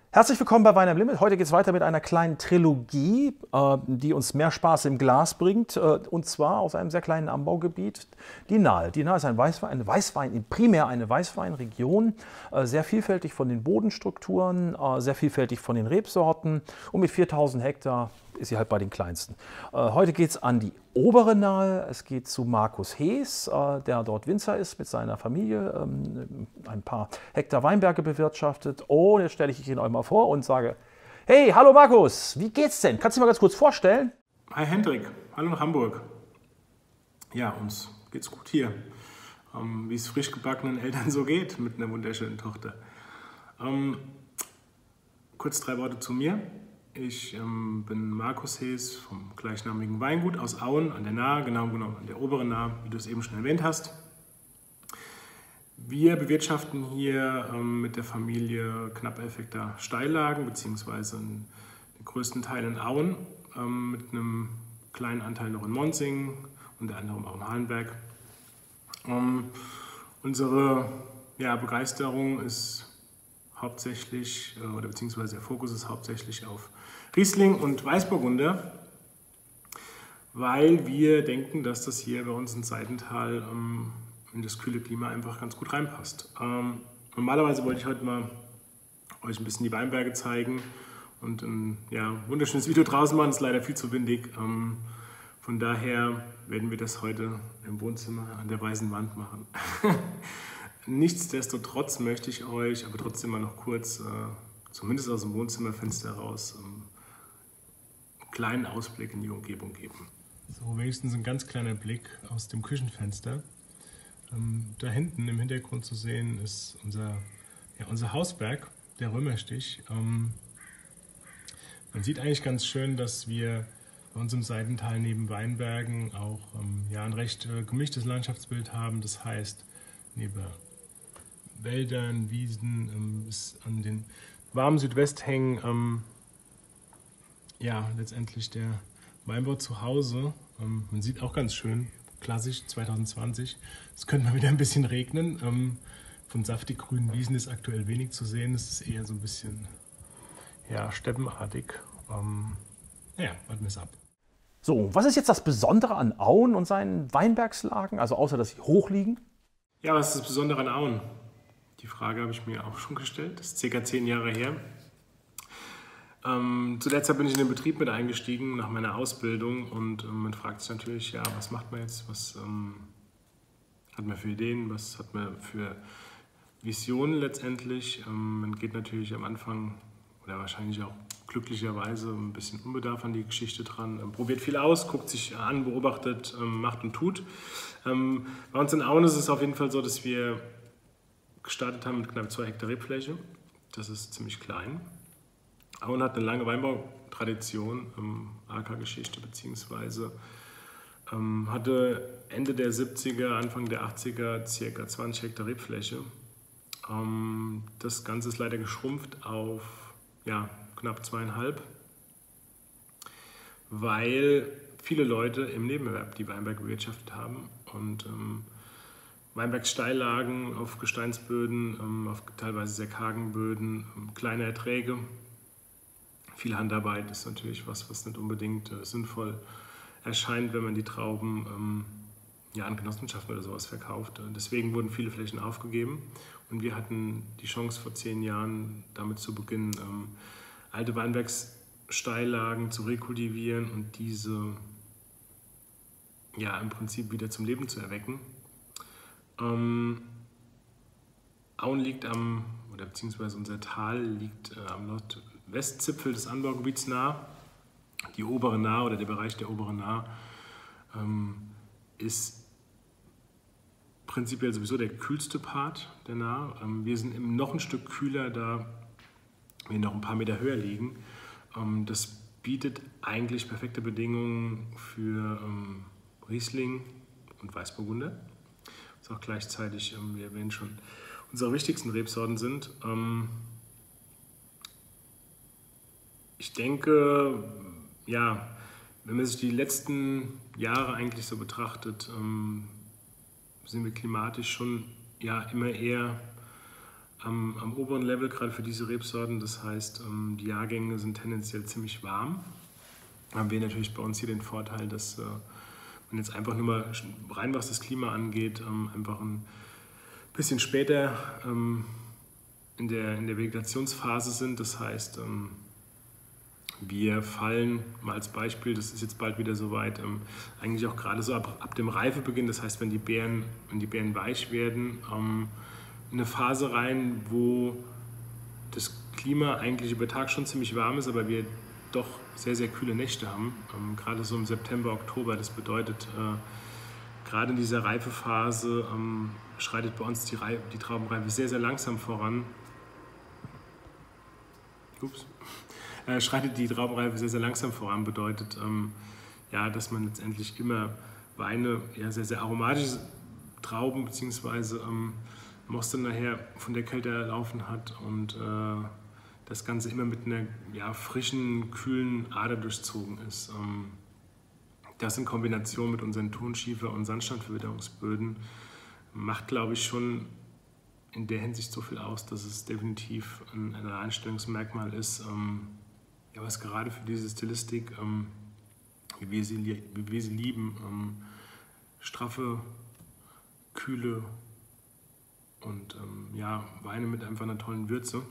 Herzlich willkommen bei Wein am Limit. Heute geht es weiter mit einer kleinen Trilogie, die uns mehr Spaß im Glas bringt. Und zwar aus einem sehr kleinen Anbaugebiet, die Nahe. Die Nahe ist ein Weißwein, primär eine Weißweinregion, sehr vielfältig von den Bodenstrukturen, sehr vielfältig von den Rebsorten. Und mit 4000 Hektar ist sie halt bei den kleinsten. Heute geht es an die obere Nahe. Es geht zu Markus Hees, der dort Winzer ist mit seiner Familie, ein paar Hektar Weinberge bewirtschaftet. Und jetzt stelle ich ihn euch mal vor und sage: Hey, hallo Markus, wie geht's denn? Kannst du dir mal ganz kurz vorstellen? Hi Hendrik, hallo nach Hamburg. Ja, uns geht's gut hier. Wie es frisch gebackenen Eltern so geht mit einer wunderschönen Tochter. Kurz 3 Worte zu mir. Ich bin Markus Hees vom gleichnamigen Weingut aus Auen an der Nahe, genau genommen an der oberen Nahe, wie du es eben schon erwähnt hast. Wir bewirtschaften hier mit der Familie knapp 11 Hektar Steillagen, beziehungsweise den größten Teil in Auen, mit einem kleinen Anteil noch in Monsing, unter anderem auch in Halenberg. Unsere Begeisterung ist hauptsächlich, oder beziehungsweise der Fokus ist hauptsächlich auf Riesling und Weißburgunder, weil wir denken, dass das hier bei uns in Seitental in das kühle Klima einfach ganz gut reinpasst. Normalerweise wollte ich heute mal euch ein bisschen die Weinberge zeigen und ein wunderschönes Video draußen machen, ist leider viel zu windig. Von daher werden wir das heute im Wohnzimmer an der weißen Wand machen. Nichtsdestotrotz möchte ich euch aber trotzdem mal noch kurz, zumindest aus dem Wohnzimmerfenster raus, einen kleinen Ausblick in die Umgebung geben. So, wenigstens ein ganz kleiner Blick aus dem Küchenfenster. Da hinten im Hintergrund zu sehen ist unser Hausberg, der Römerstich. Man sieht eigentlich ganz schön, dass wir bei uns im Seitental neben Weinbergen auch ein recht gemischtes Landschaftsbild haben. Das heißt, neben Wäldern, Wiesen, bis an den warmen Südwesthängen, letztendlich der Weinbau zu Hause. Man sieht auch ganz schön, klassisch 2020, es könnte mal wieder ein bisschen regnen. Von saftig grünen Wiesen ist aktuell wenig zu sehen, es ist eher so ein bisschen steppenartig. Warten wir es ab. So, was ist jetzt das Besondere an Auen und seinen Weinbergslagen, also außer dass sie hoch liegen? Ja, was ist das Besondere an Auen? Die Frage habe ich mir auch schon gestellt, das ist ca. 10 Jahre her. Zu der Zeit bin ich in den Betrieb mit eingestiegen nach meiner Ausbildung und man fragt sich natürlich, was macht man jetzt, was hat man für Ideen, was hat man für Visionen letztendlich. Man geht natürlich am Anfang oder wahrscheinlich auch glücklicherweise ein bisschen unbedarft an die Geschichte dran, probiert viel aus, guckt sich an, beobachtet, macht und tut. Bei uns in Auen ist es auf jeden Fall so, dass wir gestartet haben mit knapp 2 Hektar Rebfläche. Das ist ziemlich klein. Auen hat eine lange Weinbautradition, AK-Geschichte, beziehungsweise hatte Ende der 70er, Anfang der 80er ca. 20 Hektar Rebfläche. Das Ganze ist leider geschrumpft auf knapp 2,5, weil viele Leute im Nebenerwerb die Weinberge bewirtschaftet haben und Weinbergsteillagen auf Gesteinsböden, auf teilweise sehr kargen Böden, kleine Erträge. Viel Handarbeit ist natürlich was nicht unbedingt sinnvoll erscheint, wenn man die Trauben an Genossenschaften oder sowas verkauft. Deswegen wurden viele Flächen aufgegeben und wir hatten die Chance vor 10 Jahren damit zu beginnen, alte Weinbergssteillagen zu rekultivieren und diese im Prinzip wieder zum Leben zu erwecken. Auen liegt beziehungsweise unser Tal liegt am Nordwestzipfel des Anbaugebiets nah. Die obere Nahe oder der Bereich der oberen Nahe ist prinzipiell sowieso der kühlste Part der Nahe. Wir sind noch ein Stück kühler, da wir noch ein paar Meter höher liegen. Das bietet eigentlich perfekte Bedingungen für Riesling und Weißburgunder. Was auch gleichzeitig, wie erwähnt schon, unsere wichtigsten Rebsorten sind. Ich denke, wenn man sich die letzten Jahre eigentlich so betrachtet, sind wir klimatisch schon immer eher am oberen Level, gerade für diese Rebsorten. Das heißt, die Jahrgänge sind tendenziell ziemlich warm. Haben wir natürlich bei uns hier den Vorteil, dass man jetzt einfach nur mal rein, was das Klima angeht, einfach ein bisschen später in der Vegetationsphase sind. Das heißt, wir fallen, mal als Beispiel, das ist jetzt bald wieder soweit, eigentlich auch gerade so ab dem Reifebeginn, das heißt, wenn die Beeren weich werden, in eine Phase rein, wo das Klima eigentlich über Tag schon ziemlich warm ist, aber wir doch sehr, sehr kühle Nächte haben, gerade so im September, Oktober. Das bedeutet, gerade in dieser Reifephase schreitet bei uns die Traubenreife sehr, sehr langsam voran. Schreitet die Traubenreife sehr, sehr langsam voran, bedeutet, ja, dass man letztendlich immer Weine, ja, sehr, sehr aromatische Trauben bzw. Moste nachher von der Kälte erlaufen hat und das Ganze immer mit einer, ja, frischen, kühlen Ader durchzogen ist. Das in Kombination mit unseren Tonschiefer- und Sandsteinverwitterungsböden macht, glaube ich, schon in der Hinsicht so viel aus, dass es definitiv ein Alleinstellungsmerkmal ist, ja, was gerade für diese Stilistik, wie wir sie lieben, straffe, kühle und ja, Weine mit einfach einer tollen Würze.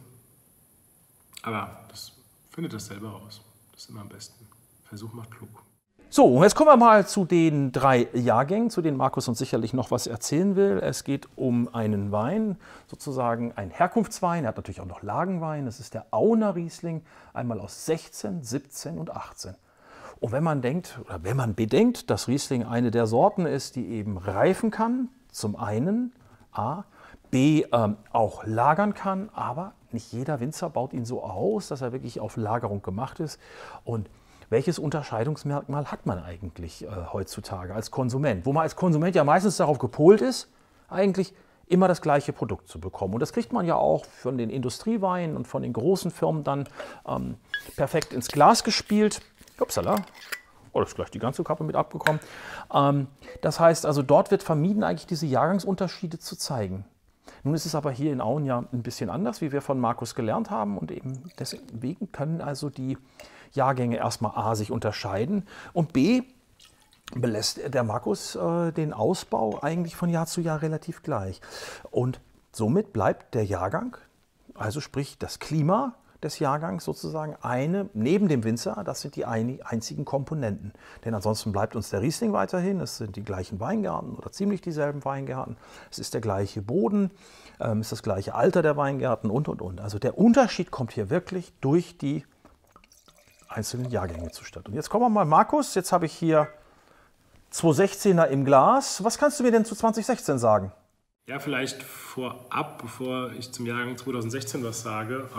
Aber das findet das selber raus. Das ist immer am besten. Versuch macht klug. So, jetzt kommen wir mal zu den 3 Jahrgängen, zu denen Markus uns sicherlich noch was erzählen will. Es geht um einen Wein, sozusagen ein Herkunftswein. Er hat natürlich auch noch Lagenwein. Das ist der Auner Riesling, einmal aus 16, 17 und 18. Und wenn man denkt, oder wenn man bedenkt, dass Riesling eine der Sorten ist, die eben reifen kann, zum einen A, B, auch lagern kann, aber nicht jeder Winzer baut ihn so aus, dass er wirklich auf Lagerung gemacht ist. Und welches Unterscheidungsmerkmal hat man eigentlich heutzutage als Konsument? Wo man als Konsument ja meistens darauf gepolt ist, eigentlich immer das gleiche Produkt zu bekommen. Und das kriegt man ja auch von den Industrieweinen und von den großen Firmen dann perfekt ins Glas gespielt. Upsala. Oh, das ist gleich die ganze Kappe mit abgekommen. Das heißt also, dort wird vermieden, eigentlich diese Jahrgangsunterschiede zu zeigen. Nun ist es aber hier in Auen ja ein bisschen anders, wie wir von Markus gelernt haben. Und eben deswegen können also die Jahrgänge erstmal A sich unterscheiden und B belässt der Markus den Ausbau eigentlich von Jahr zu Jahr relativ gleich. Und somit bleibt der Jahrgang, also sprich das Klima des Jahrgangs sozusagen neben dem Winzer, das sind die einzigen Komponenten. Denn ansonsten bleibt uns der Riesling weiterhin, es sind die gleichen Weingärten oder ziemlich dieselben Weingärten, es ist der gleiche Boden, es ist das gleiche Alter der Weingärten und. Also der Unterschied kommt hier wirklich durch die einzelnen Jahrgänge zustande. Und jetzt kommen wir mal, Markus, jetzt habe ich hier 2016er im Glas. Was kannst du mir denn zu 2016 sagen? Ja, vielleicht vorab, bevor ich zum Jahrgang 2016 was sage.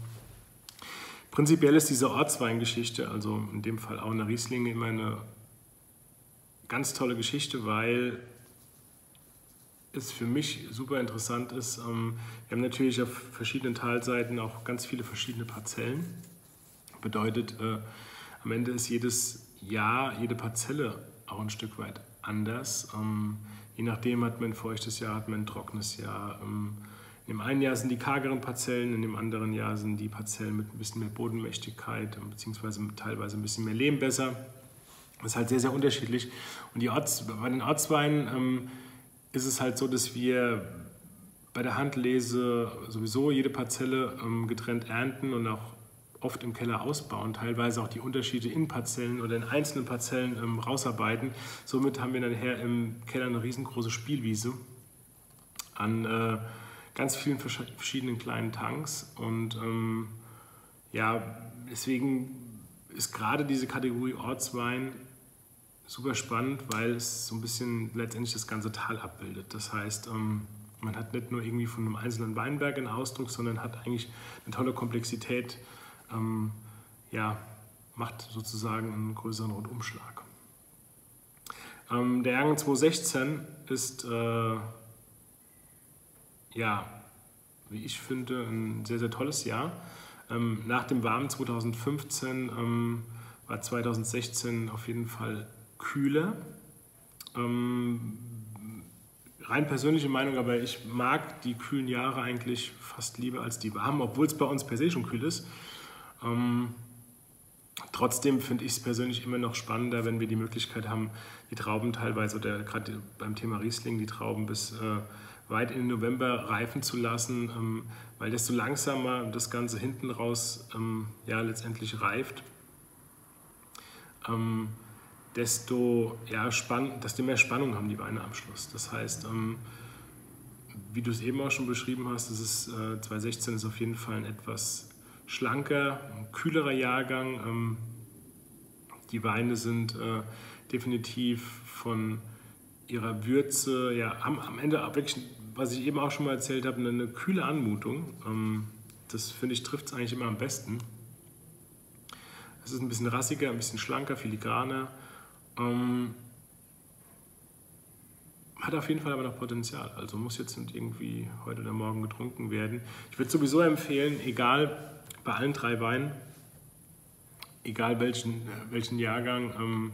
Prinzipiell ist diese Ortsweingeschichte, also in dem Fall Auner Riesling, immer eine ganz tolle Geschichte, weil es für mich super interessant ist. Wir haben natürlich auf verschiedenen Talseiten auch ganz viele verschiedene Parzellen. Bedeutet, am Ende ist jedes Jahr, jede Parzelle auch ein Stück weit anders. Je nachdem hat man ein feuchtes Jahr, hat man ein trockenes Jahr. In dem einen Jahr sind die kargeren Parzellen, in dem anderen Jahr sind die Parzellen mit ein bisschen mehr Bodenmächtigkeit, beziehungsweise teilweise ein bisschen mehr Lehm besser. Das ist halt sehr, sehr unterschiedlich. Und bei den Ortsweinen ist es halt so, dass wir bei der Handlese sowieso jede Parzelle getrennt ernten und auch oft im Keller ausbauen, teilweise auch die Unterschiede in Parzellen oder in einzelnen Parzellen rausarbeiten. Somit haben wir nachher im Keller eine riesengroße Spielwiese an ganz vielen verschiedenen kleinen Tanks. Und ja, deswegen ist gerade diese Kategorie Ortswein super spannend, weil es so ein bisschen letztendlich das ganze Tal abbildet. Das heißt, man hat nicht nur irgendwie von einem einzelnen Weinberg einen Ausdruck, sondern hat eigentlich eine tolle Komplexität, ja, macht sozusagen einen größeren Rundumschlag. Der Jahrgang 2016 ist, ja, wie ich finde, ein sehr, sehr tolles Jahr. Nach dem warmen 2015 war 2016 auf jeden Fall kühler. rein persönliche Meinung, aber ich mag die kühlen Jahre eigentlich fast lieber als die warmen, obwohl es bei uns per se schon kühl ist. Trotzdem finde ich es persönlich immer noch spannender, wenn wir die Möglichkeit haben, die Trauben teilweise, oder gerade beim Thema Riesling, die Trauben bis weit in den November reifen zu lassen, weil desto langsamer das Ganze hinten raus ja, letztendlich reift, desto mehr Spannung haben die Weine am Schluss. Das heißt, wie du es eben auch schon beschrieben hast, 2016 ist auf jeden Fall ein etwas schlanker, kühlerer Jahrgang. Die Weine sind definitiv von ihrer Würze, ja, haben am Ende wirklich, was ich eben auch schon mal erzählt habe, eine kühle Anmutung. Das finde ich trifft es eigentlich immer am besten. Es ist ein bisschen rassiger, ein bisschen schlanker, filigraner. Hat auf jeden Fall aber noch Potenzial. Also muss jetzt nicht irgendwie heute oder morgen getrunken werden. Ich würde sowieso empfehlen, egal bei allen 3 Weinen, egal welchen Jahrgang,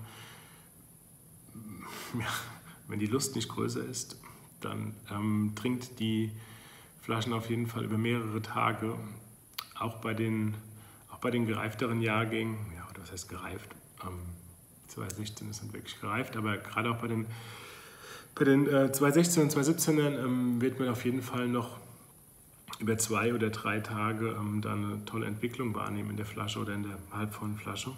ja, wenn die Lust nicht größer ist, dann trinkt die Flaschen auf jeden Fall über mehrere Tage. Auch bei den gereifteren Jahrgängen, ja, oder was heißt gereift? 2016 ist dann wirklich gereift, aber gerade auch bei den 2016 und 2017ern wird man auf jeden Fall noch über 2 oder 3 Tage da eine tolle Entwicklung wahrnehmen in der Flasche oder in der halbvollen Flasche.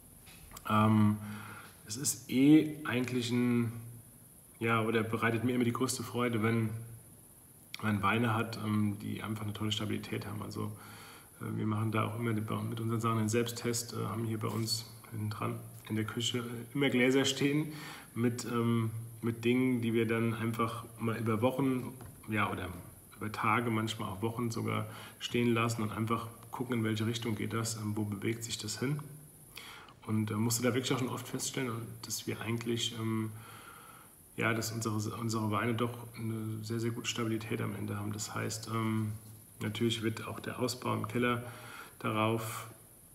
Es ist eigentlich oder bereitet mir immer die größte Freude, wenn man Weine hat, die einfach eine tolle Stabilität haben. Also wir machen da auch immer mit unseren Sachen einen Selbsttest, haben hier bei uns hinten dran in der Küche immer Gläser stehen mit Dingen, die wir dann einfach mal über Wochen, ja, oder über Tage, manchmal auch Wochen sogar stehen lassen und einfach gucken, in welche Richtung geht das, wo bewegt sich das hin. Und musste da wirklich auch schon oft feststellen, dass wir eigentlich, dass unsere Weine doch eine sehr, sehr gute Stabilität am Ende haben. Das heißt, natürlich wird auch der Ausbau im Keller darauf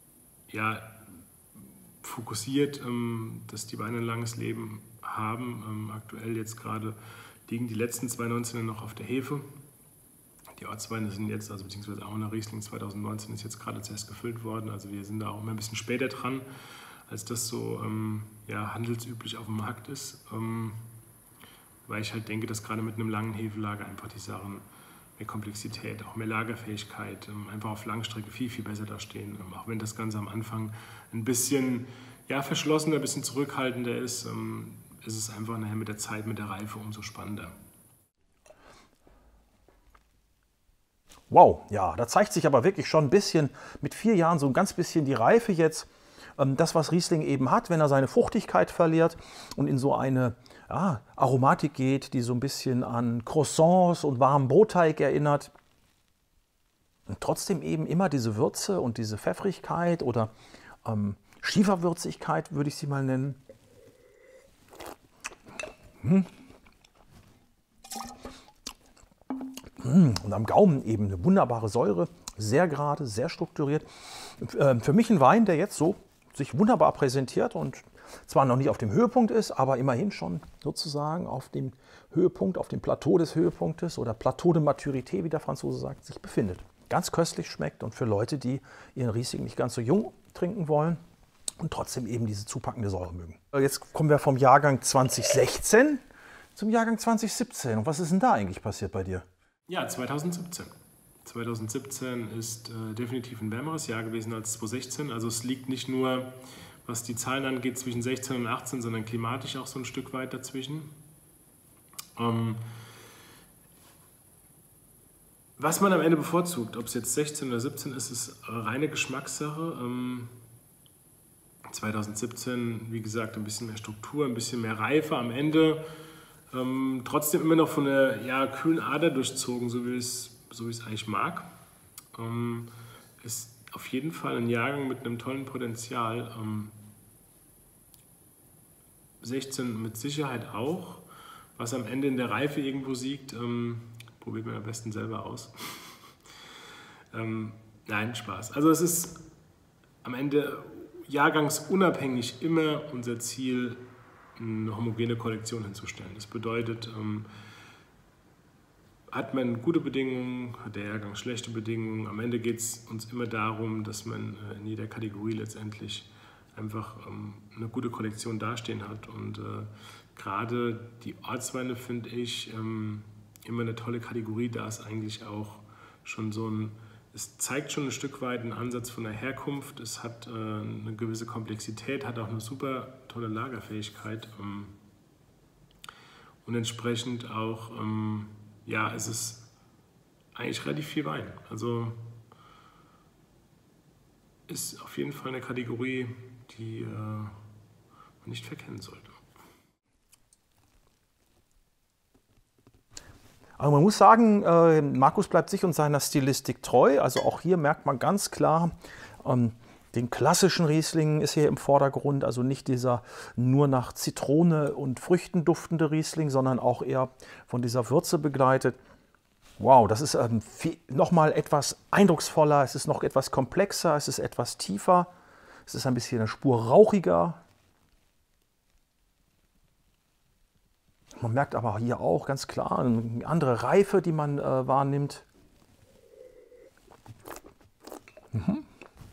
fokussiert, dass die Weine ein langes Leben haben. Aktuell jetzt gerade liegen die letzten 2019er noch auf der Hefe. Die Ortsweine sind jetzt, also beziehungsweise auch nach Riesling 2019 ist jetzt gerade zuerst gefüllt worden. Also wir sind da auch immer ein bisschen später dran, als das so handelsüblich auf dem Markt ist. Weil ich halt denke, dass gerade mit einem langen Hefelager einfach die Sachen mehr Komplexität, auch mehr Lagerfähigkeit, einfach auf Langstrecke viel, viel besser da stehen. Auch wenn das Ganze am Anfang ein bisschen verschlossener, ein bisschen zurückhaltender ist, ist es einfach nachher mit der Zeit, mit der Reife umso spannender. Wow, ja, da zeigt sich aber wirklich schon ein bisschen, mit 4 Jahren so ein ganz bisschen die Reife jetzt. Das, was Riesling eben hat, wenn er seine Fruchtigkeit verliert und in so eine Aromatik geht, die so ein bisschen an Croissants und warmen Brotteig erinnert. Und trotzdem eben immer diese Würze und diese Pfeffrigkeit oder Schieferwürzigkeit, würde ich sie mal nennen. Und am Gaumen eben eine wunderbare Säure, sehr gerade, sehr strukturiert. Für mich ein Wein, der jetzt so sich wunderbar präsentiert und zwar noch nicht auf dem Höhepunkt ist, aber immerhin schon sozusagen auf dem Höhepunkt, auf dem Plateau des Höhepunktes oder Plateau de Maturité, wie der Franzose sagt, sich befindet. Ganz köstlich schmeckt und für Leute, die ihren Riesling nicht ganz so jung trinken wollen und trotzdem eben diese zupackende Säure mögen. Jetzt kommen wir vom Jahrgang 2016 zum Jahrgang 2017. Und was ist denn da eigentlich passiert bei dir? Ja, 2017. 2017 ist definitiv ein wärmeres Jahr gewesen als 2016. Also es liegt nicht nur, was die Zahlen angeht, zwischen 16 und 18, sondern klimatisch auch so ein Stück weit dazwischen. Was man am Ende bevorzugt, ob es jetzt 16 oder 17 ist, ist reine Geschmackssache. 2017, wie gesagt, ein bisschen mehr Struktur, ein bisschen mehr Reife am Ende. Trotzdem immer noch von einer kühlen Ader durchzogen, so wie ich es eigentlich mag. Ist auf jeden Fall ein Jahrgang mit einem tollen Potenzial. 16 mit Sicherheit auch. Was am Ende in der Reife irgendwo siegt, probiert man am besten selber aus. Nein, Spaß. Also es ist am Ende jahrgangsunabhängig immer unser Ziel, eine homogene Kollektion hinzustellen. Das bedeutet, hat man gute Bedingungen, hat der Jahrgang schlechte Bedingungen. Am Ende geht es uns immer darum, dass man in jeder Kategorie letztendlich einfach eine gute Kollektion dastehen hat. Und gerade die Ortsweine finde ich immer eine tolle Kategorie, da es eigentlich auch schon es zeigt schon ein Stück weit einen Ansatz von der Herkunft, es hat eine gewisse Komplexität, hat auch eine super tolle Lagerfähigkeit und entsprechend auch, ja, es ist eigentlich relativ viel Wein. Also ist auf jeden Fall eine Kategorie, die man nicht verkennen sollte. Aber man muss sagen, Markus bleibt sich und seiner Stilistik treu. Also auch hier merkt man ganz klar, den klassischen Riesling ist hier im Vordergrund. Also nicht dieser nur nach Zitrone und Früchten duftende Riesling, sondern auch eher von dieser Würze begleitet. Wow, das ist nochmal etwas eindrucksvoller, es ist noch etwas komplexer, es ist etwas tiefer, es ist ein bisschen eine Spur rauchiger. Man merkt aber hier auch ganz klar eine andere Reife, die man wahrnimmt. Mhm.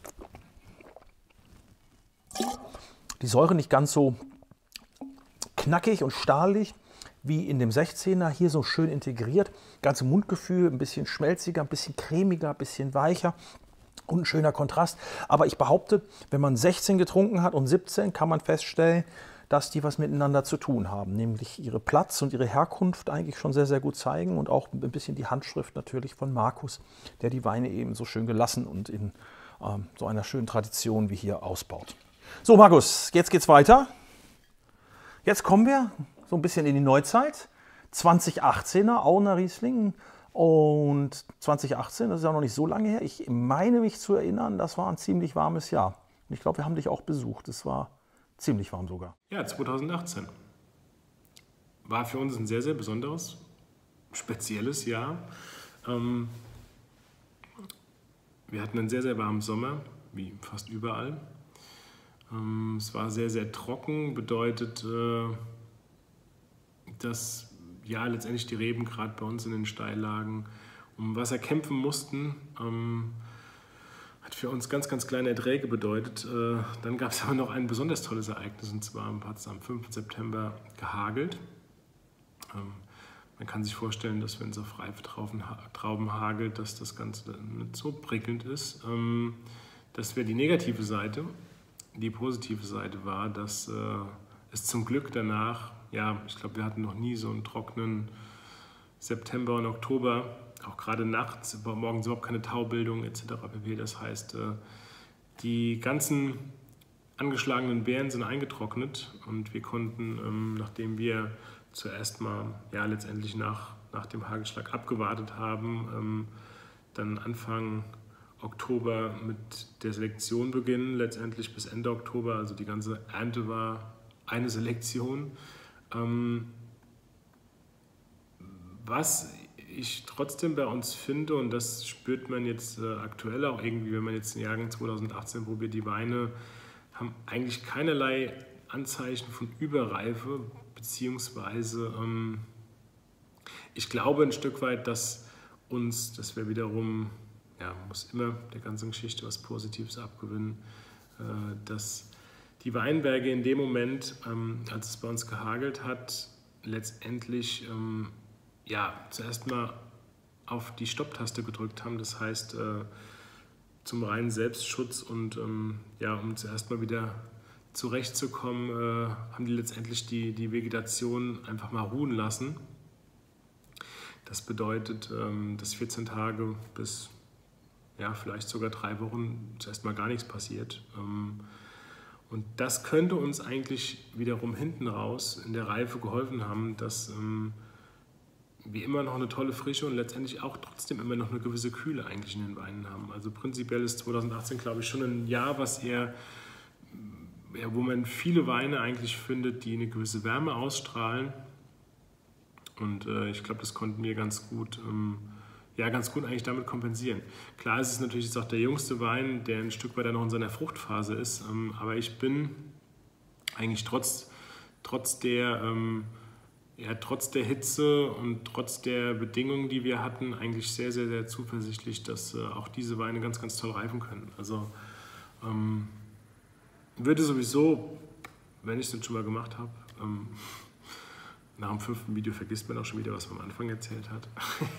Die Säure nicht ganz so knackig und stahlig wie in dem 16er, hier so schön integriert. Ganze Mundgefühl, ein bisschen schmelziger, ein bisschen cremiger, ein bisschen weicher und ein schöner Kontrast. Aber ich behaupte, wenn man 16 getrunken hat und 17, kann man feststellen, dass die was miteinander zu tun haben, nämlich ihre Platz und ihre Herkunft eigentlich schon sehr, sehr gut zeigen und auch ein bisschen die Handschrift natürlich von Markus, der die Weine eben so schön gelassen und in so einer schönen Tradition wie hier ausbaut. So Markus, jetzt geht's weiter. Jetzt kommen wir so ein bisschen in die Neuzeit. 2018er Auner Riesling und 2018, das ist ja noch nicht so lange her. Ich meine mich zu erinnern, das war ein ziemlich warmes Jahr. Und ich glaube, wir haben dich auch besucht. Es war ziemlich warm sogar. Ja, 2018 war für uns ein sehr, sehr besonderes, spezielles Jahr. Wir hatten einen sehr, sehr warmen Sommer, wie fast überall. Es war sehr, sehr trocken, bedeutet, dass ja letztendlich die Reben gerade bei uns in den Steillagen um Wasser kämpfen mussten. Hat für uns ganz, ganz kleine Erträge bedeutet. Dann gab es aber noch ein besonders tolles Ereignis, und zwar hat es am 5. September gehagelt. Man kann sich vorstellen, dass wenn es auf reife Trauben hagelt, dass das Ganze nicht so prickelnd ist. Das wäre die negative Seite. Die positive Seite war, dass es zum Glück danach, ja, ich glaube, wir hatten noch nie so einen trockenen September und Oktober, auch gerade nachts, morgens überhaupt keine Taubildung etc. pp. Das heißt, die ganzen angeschlagenen Beeren sind eingetrocknet und wir konnten, nachdem wir zuerst mal ja, letztendlich nach dem Hagelschlag abgewartet haben, dann Anfang Oktober mit der Selektion beginnen, letztendlich bis Ende Oktober. Also die ganze Ernte war eine Selektion. Was ich trotzdem bei uns finde, und das spürt man jetzt aktuell auch irgendwie, wenn man jetzt den Jahrgang 2018 probiert, die Weine haben eigentlich keinerlei Anzeichen von Überreife, beziehungsweise ich glaube ein Stück weit, dass wir wiederum, ja, man muss immer der ganzen Geschichte was Positives abgewinnen, dass die Weinberge in dem Moment, als es bei uns gehagelt hat, letztendlich ja, zuerst mal auf die Stopptaste gedrückt haben, das heißt zum reinen Selbstschutz und ja, um zuerst mal wieder zurechtzukommen, haben die letztendlich die Vegetation einfach mal ruhen lassen. Das bedeutet, dass 14 Tage bis ja, vielleicht sogar 3 Wochen zuerst mal gar nichts passiert. Und das könnte uns eigentlich wiederum hinten raus in der Reife geholfen haben, dass wir immer noch eine tolle Frische und letztendlich auch trotzdem immer noch eine gewisse Kühle eigentlich in den Weinen haben. Also prinzipiell ist 2018, glaube ich, schon ein Jahr, wo man viele Weine eigentlich findet, die eine gewisse Wärme ausstrahlen. Und ich glaube, das konnten wir ganz gut eigentlich damit kompensieren. Klar ist es natürlich jetzt auch der jüngste Wein, der ein Stück weiter noch in seiner Fruchtphase ist, aber ich bin eigentlich trotz der ja, trotz der Hitze und trotz der Bedingungen, die wir hatten, eigentlich sehr, sehr, sehr zuversichtlich, dass auch diese Weine ganz, ganz toll reifen können. Also würde sowieso, wenn ich es denn schon mal gemacht habe, nach dem 5. Video vergisst man auch schon wieder, was man am Anfang erzählt hat.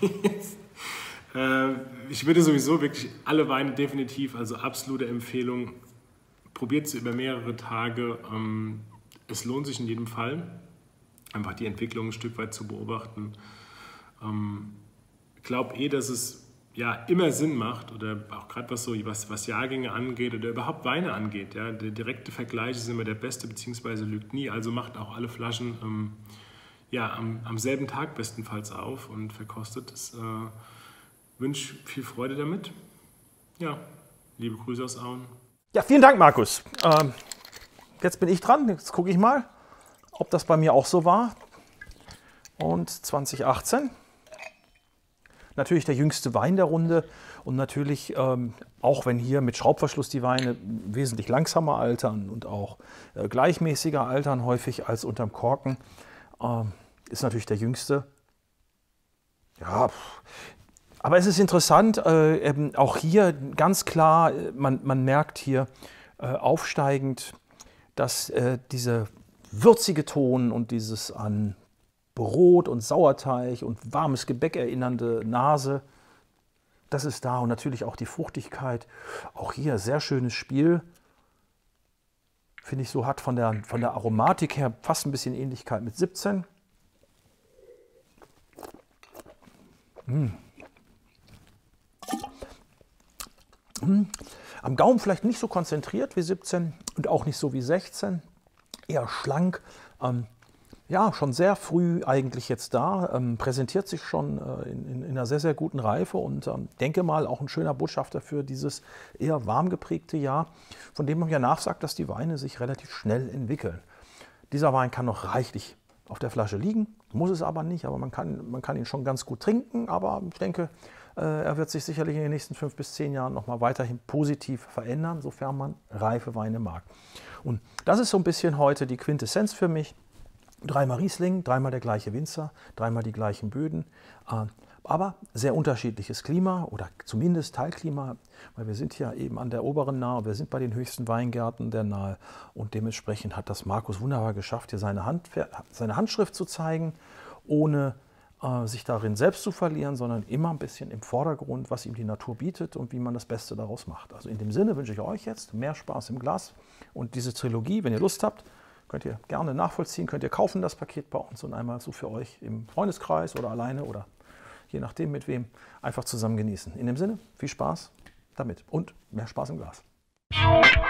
Ich würde sowieso wirklich alle Weine definitiv, also absolute Empfehlung, probiert sie über mehrere Tage. Es lohnt sich in jedem Fall, einfach die Entwicklung ein Stück weit zu beobachten. Ich glaube dass es ja immer Sinn macht, oder auch gerade was Jahrgänge angeht oder überhaupt Weine angeht. Ja, der direkte Vergleich ist immer der beste, beziehungsweise lügt nie. Also macht auch alle Flaschen am selben Tag bestenfalls auf und verkostet es. Wünsche viel Freude damit. Ja, liebe Grüße aus Auen. Ja, vielen Dank, Markus. Jetzt bin ich dran. Jetzt gucke ich mal, ob das bei mir auch so war. Und 2018. Natürlich der jüngste Wein der Runde und natürlich, auch wenn hier mit Schraubverschluss die Weine wesentlich langsamer altern und auch gleichmäßiger altern häufig als unterm Korken, ist natürlich der jüngste. Ja, aber es ist interessant, auch hier ganz klar, man merkt hier aufsteigend, dass diese würzige Ton und dieses an Brot und Sauerteig und warmes Gebäck erinnernde Nase, das ist da und natürlich auch die Fruchtigkeit. Auch hier sehr schönes Spiel. Finde ich so, hat von der Aromatik her fast ein bisschen Ähnlichkeit mit 17. Am Gaumen vielleicht nicht so konzentriert wie 17 und auch nicht so wie 16. Eher schlank. Ja, schon sehr früh eigentlich jetzt da, präsentiert sich schon in einer sehr, sehr guten Reife und denke mal auch ein schöner Botschafter für dieses eher warm geprägte Jahr, von dem man ja nachsagt, dass die Weine sich relativ schnell entwickeln. Dieser Wein kann noch reichlich auf der Flasche liegen, muss es aber nicht, aber man kann ihn schon ganz gut trinken, aber ich denke, er wird sich sicherlich in den nächsten 5 bis 10 Jahren noch mal weiterhin positiv verändern, sofern man reife Weine mag. Und das ist so ein bisschen heute die Quintessenz für mich. 3-mal Riesling, 3-mal der gleiche Winzer, 3-mal die gleichen Böden, aber sehr unterschiedliches Klima oder zumindest Teilklima, weil wir sind ja eben an der oberen Nahe, wir sind bei den höchsten Weingärten der Nahe und dementsprechend hat das Markus wunderbar geschafft, hier seine Handschrift zu zeigen, ohne sich darin selbst zu verlieren, sondern immer ein bisschen im Vordergrund, was ihm die Natur bietet und wie man das Beste daraus macht. Also in dem Sinne wünsche ich euch jetzt mehr Spaß im Glas und diese Trilogie, wenn ihr Lust habt, könnt ihr gerne nachvollziehen, könnt ihr kaufen das Paket bei uns und einmal so für euch im Freundeskreis oder alleine oder je nachdem mit wem einfach zusammen genießen. In dem Sinne, viel Spaß damit und mehr Spaß im Glas.